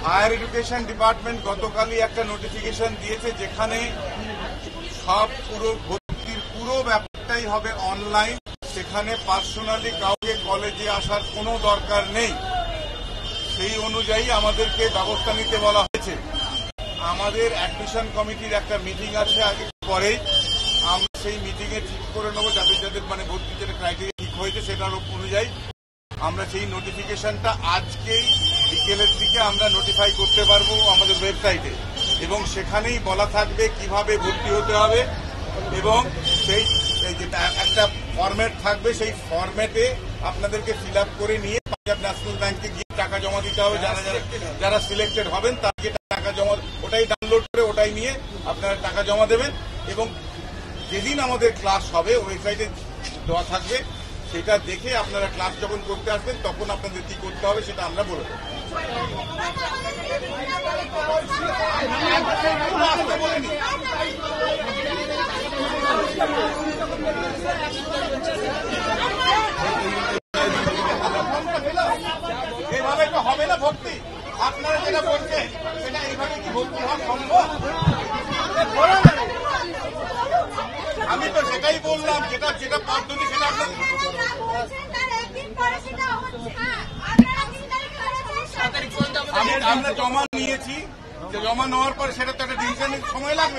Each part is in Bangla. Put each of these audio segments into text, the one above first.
হায়ার এডুকেশন ডিপার্টমেন্ট গতকালই একটা নোটিফিকেশন দিয়েছে, যেখানে সব ভর্তির পুরো ব্যাপারটাই হবে অনলাইন। সেখানে পার্সোনালি কাউকে কলেজে আসার কোনো দরকার নেই। সেই অনুযায়ী আমাদেরকে ব্যবস্থা নিতে বলা হয়েছে। আমাদের অ্যাডমিশন কমিটির একটা মিটিং আছে আগে পরেই, আমরা সেই মিটিংয়ে ঠিক করে নেবো যাদের যাদের মানে ভর্তি যেটা ক্রাইটেরিয়া ঠিক হয়েছে সেটার অনুযায়ী আমরা সেই নোটিফিকেশনটা আজকেই বিকেলের দিকে আমরা নোটিফাই করতে পারবো আমাদের ওয়েবসাইটে, এবং সেখানেই বলা থাকবে কিভাবে ভর্তি হতে হবে, এবং সেই একটা ফরম্যাট থাকবে, সেই ফরম্যাটে আপনাদেরকে ফিল আপ করে নিয়ে পাঞ্জাব ন্যাশনাল ব্যাংকে গিয়ে টাকা জমা দিতে হবে। যারা সিলেক্টেড হবেন তাদেরকে টাকা জমা, ওটাই ডাউনলোড করে ওটাই নিয়ে আপনারা টাকা জমা দেবেন, এবং যেদিন আমাদের ক্লাস হবে ওয়েবসাইটে দেওয়া থাকবে, সেটা দেখে আপনারা ক্লাস যখন করতে আসবেন তখন আপনাদের কি করতে হবে সেটা আমরা বলে দেব। এইভাবে তো হবে না ভর্তি। আপনারা যেটা বলছেন সেটা এইভাবে কি ভর্তি হওয়া সম্ভব? আমি তো সেটাই বললাম, যেটা যেটা পদ্ধতি সেটা আমরা জমা নিয়েছি, জমা নেওয়ার পর সেটা তো একটা ডিসিশনের সময় লাগবে।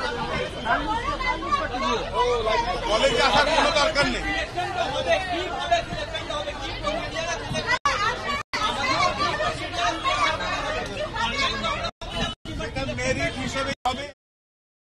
কলেজে আসার কোনো দরকার নেই।